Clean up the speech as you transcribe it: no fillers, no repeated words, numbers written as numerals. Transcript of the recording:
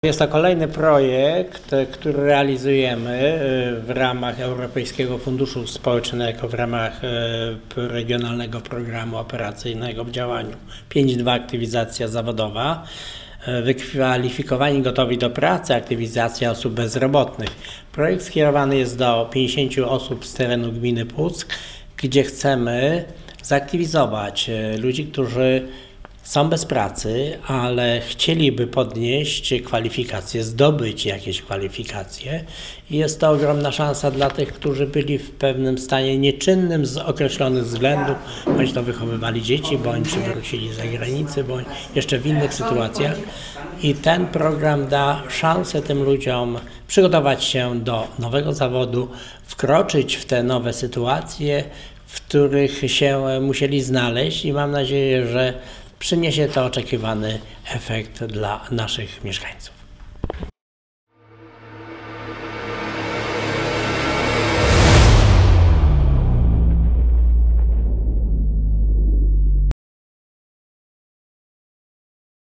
Jest to kolejny projekt, który realizujemy w ramach Europejskiego Funduszu Społecznego, w ramach regionalnego programu operacyjnego w działaniu 5.2 aktywizacja zawodowa, wykwalifikowani gotowi do pracy, aktywizacja osób bezrobotnych. Projekt skierowany jest do 50 osób z terenu gminy Puck, gdzie chcemy zaktywizować ludzi, którzy są bez pracy, ale chcieliby podnieść kwalifikacje, zdobyć jakieś kwalifikacje. I jest to ogromna szansa dla tych, którzy byli w pewnym stanie nieczynnym z określonych względów, bądź to wychowywali dzieci, bądź wrócili z zagranicy, bądź jeszcze w innych sytuacjach. I ten program da szansę tym ludziom przygotować się do nowego zawodu, wkroczyć w te nowe sytuacje, w których się musieli znaleźć, i mam nadzieję, że przyniesie to oczekiwany efekt dla naszych mieszkańców.